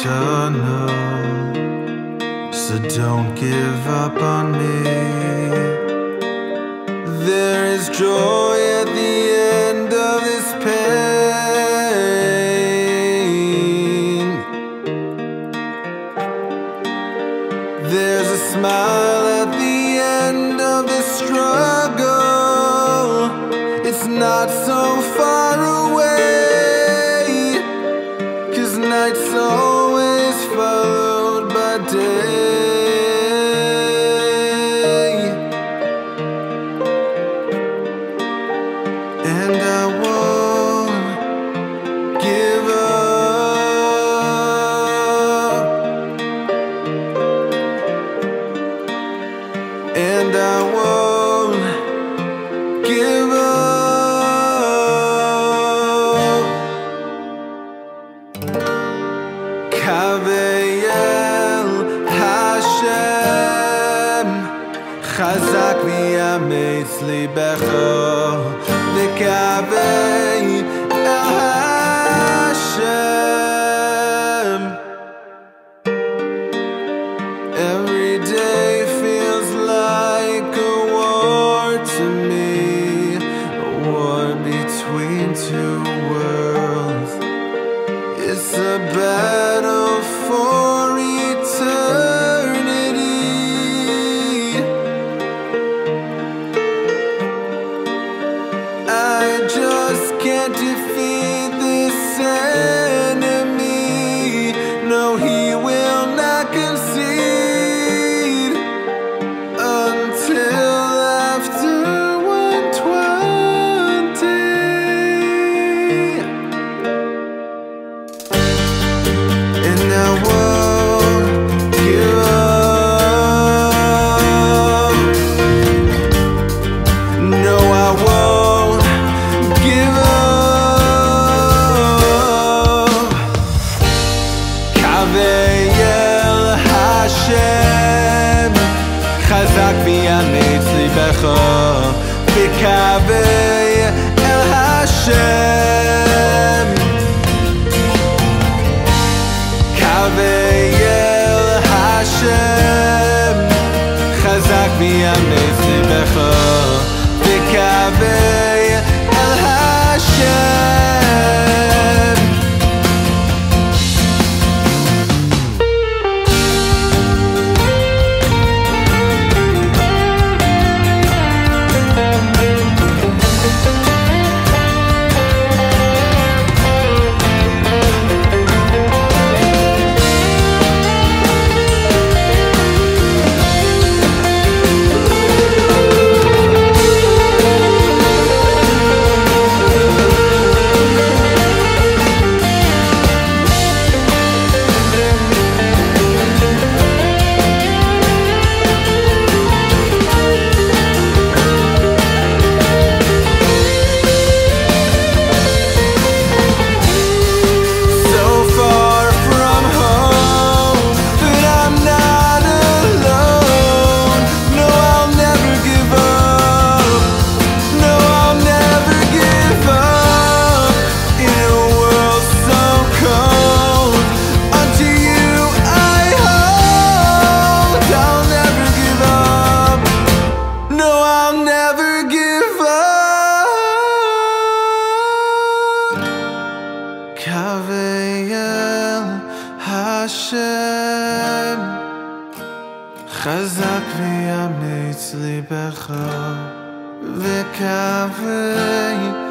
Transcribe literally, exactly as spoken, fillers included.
eternal, so don't give up on me. There is joy at the end of this pain. There's a smile at the end of the struggle. It's not so far away, 'cause night's always followed by day. And I won't give up. And I won't give up. Kaveh Hashem, chazak v'yametz libecho, v'kaveh el Hashem. Every day feels like a war to me, a war between two worlds. It's a battle for eternity. I just can't defeat this enemy. No, he will not concede until after one twenty. And I won't give up. No, I won't give up. Kaveh el Hashem, chazak v'yametz libecho, v'kaveh el Hashem. Kaveh el Hashem, chazak v'yametz libecho, v'kaveh el Hashem. So far from home, but I'm not alone. No, I'll never give up. No, I'll never give up. In a world so cold, unto you I hold. I'll never give up. No, I'll never give up. Kaveh el Hashem, chazak v'yametz libecho, v'kaveh